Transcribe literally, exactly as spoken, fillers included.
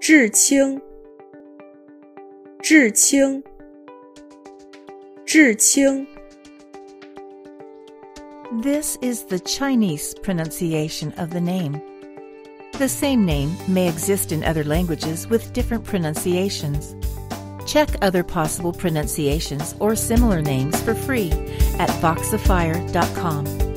Zhiqīng, Zhiqīng, Zhiqīng. This is the Chinese pronunciation of the name. The same name may exist in other languages with different pronunciations. Check other possible pronunciations or similar names for free at voxifier dot com.